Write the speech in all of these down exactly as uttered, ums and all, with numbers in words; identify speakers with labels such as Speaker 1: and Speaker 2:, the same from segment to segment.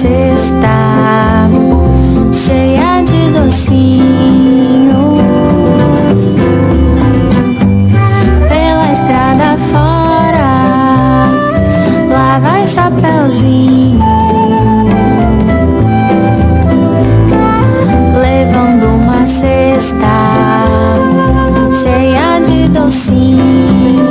Speaker 1: cesta cheia de docinhos. Pela estrada fora, lá vai Chapeuzinho, levando uma cesta cheia de docinhos.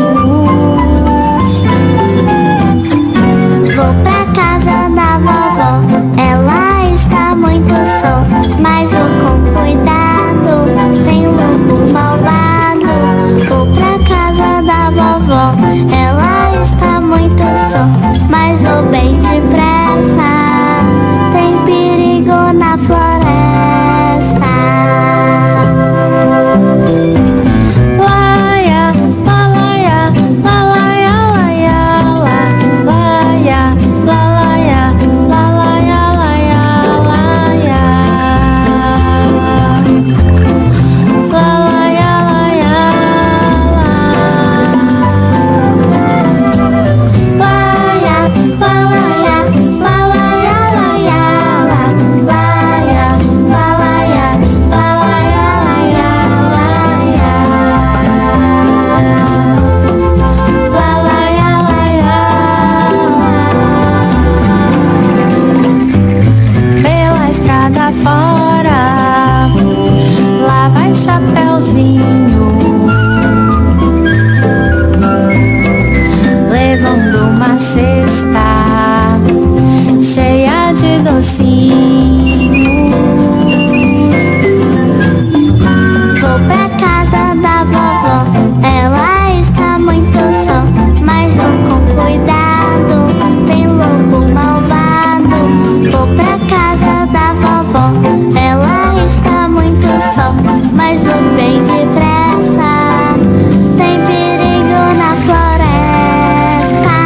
Speaker 2: Vou pra casa da vovó, ela está muito só, mas vou com cuidado, tem lobo malvado. Vou pra casa da vovó, ela está muito só, mas vou bem depressa, tem perigo na floresta. Chapeuzinho, levando uma cesta cheia de docinhos. Vou pra casa da vovó, ela está muito só, mas vou com cuidado, tem lobo malvado. Vou pra casa da vovó, ela está muito só, mas vou bem depressa, tem perigo na floresta.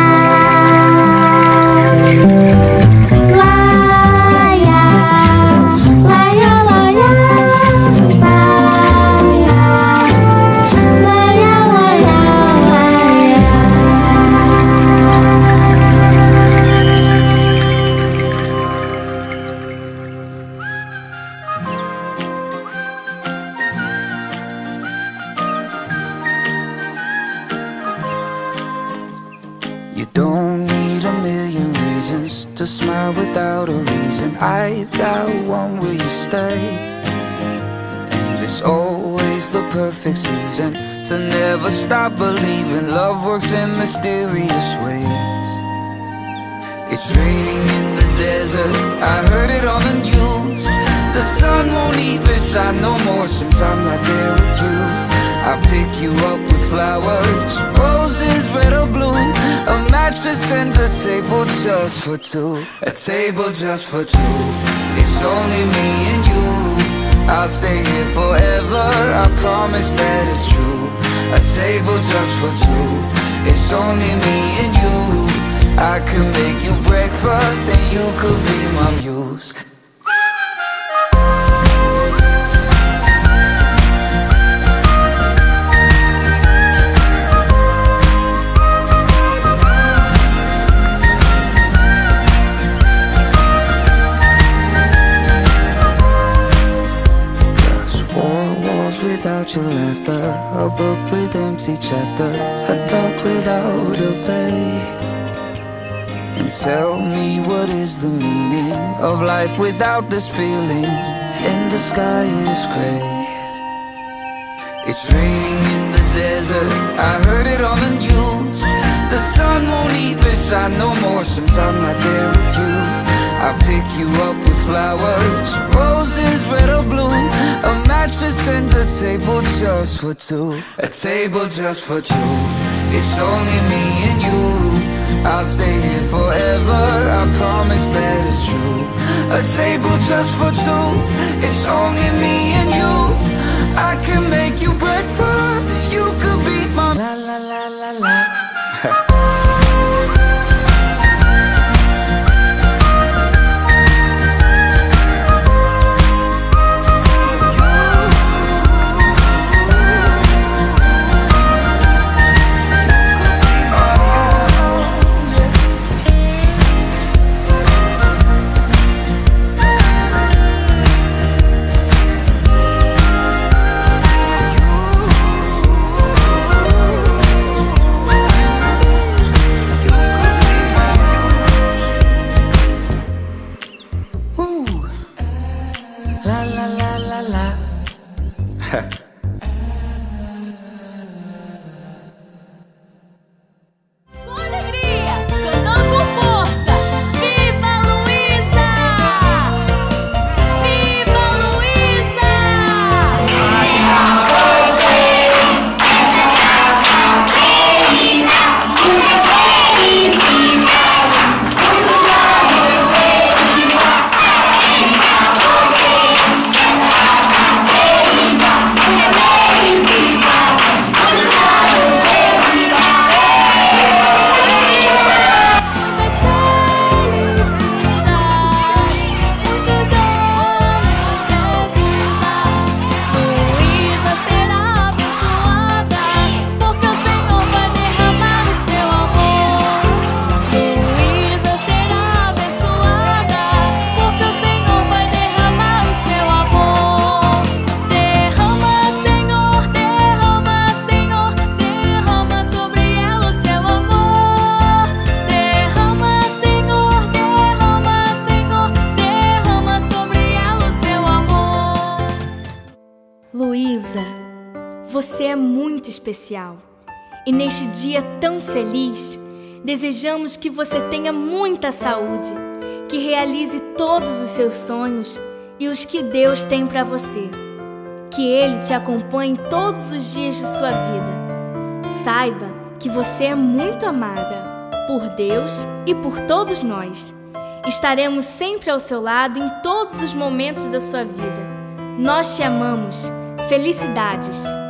Speaker 2: Laia, laia, laia, laia, laia, laia,
Speaker 3: You don't need a million reasons to smile without a reason. I've got one, will you stay? And it's always the perfect season to never stop believing love works in mysterious ways. It's raining in the desert, I heard it on the news. The sun won't even shine no more since I'm not there with you. I pick you up with flowers, roses red or blue, a mattress and a table just for two, a table just for two. It's only me and you, I'll stay here forever, I promise that it's true. A table just for two, it's only me and you. I could make you breakfast and you could be my muse. Without your laughter, a book with empty chapters, a dark without a bay. And tell me, what is the meaning of life without this feeling? And the sky is grey. It's raining in the desert, I heard it on the news. The sun won't even shine no more since I'm not there with you. I pick you up with flowers, roses red or blue, a mattress and a table just for two, a table just for two. It's only me and you, I'll stay here forever, I promise that it's true. A table just for two, it's only me and you. I can make you breakfast, you could be my la la la la la.
Speaker 4: muito especial. E neste dia tão feliz, desejamos que você tenha muita saúde, que realize todos os seus sonhos e os que Deus tem para você. Que Ele te acompanhe todos os dias de sua vida. Saiba que você é muito amada por Deus e por todos nós. Estaremos sempre ao seu lado em todos os momentos da sua vida. Nós te amamos. Felicidades!